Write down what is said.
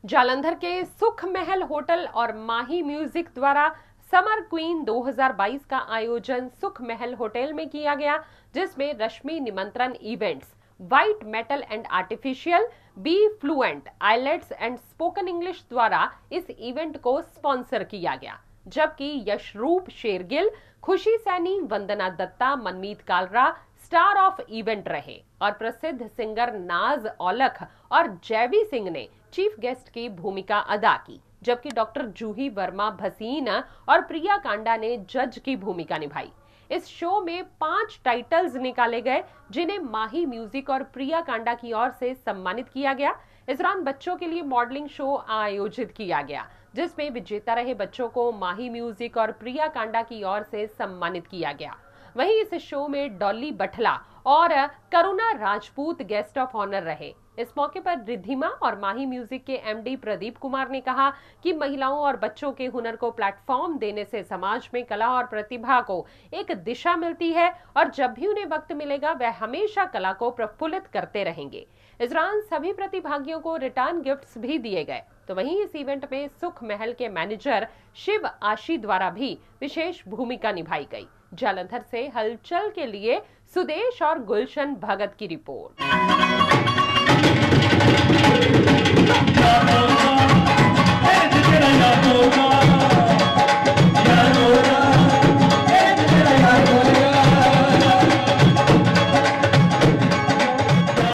जालंधर के सुख महल होटल और माही म्यूजिक द्वारा समर क्वीन 2022 का आयोजन सुख महल होटल में किया गया, जिसमें Rashmi Nimantran events, white metal and artificial, be fluent, IELTS and spoken English द्वारा इस इवेंट को स्पॉन्सर किया गया। जबकि Yashroop Shergill, Khushi Saini, Vandana Dutta, Manmeet Kalra star of event रहे और प्रसिद्ध सिंगर नाज औलख और जैवी सिंह ने चीफ गेस्ट की भूमिका अदा की, जबकि डॉक्टर जूही वर्मा भसीन और प्रिया कांडा ने जज की भूमिका निभाई। इस शो में 5 टाइटल्स निकाले गए, जिन्हें माही म्यूजिक और प्रिया कांडा की ओर से सम्मानित किया गया। इस दौरान बच्चों के लिए मॉडलिंग शो आयोजित किया गया, जिसमें विजेता रहे बच्चों को माही म्यूजिक और प्रिया कांडा की ओर से सम्मानित किया गया। वहीं इस शो में डॉली बठला और Karuna Rajput guest of honour रहे। इस मौके पर रिद्धिमा और माही म्यूजिक के एमडी प्रदीप कुमार ने कहा कि महिलाओं और बच्चों के हुनर को प्लेटफॉर्म देने से समाज में कला और प्रतिभा को एक दिशा मिलती है और जब भी उन्हें वक्त मिलेगा वह हमेशा कला को प्रफुल्लित करते रहेंगे। इस दौरान सभी प्रतिभागियों को रिटर्न गिफ्ट्स भी दिए गए। तो वहीं इस इवेंट में सुख महल के मैनेजर शिव आशी द्वारा भी विशेष भूमिका निभाई गई। जालंधर से हलचल के लिए सुदेश और गुलशन भगत की रिपोर्ट।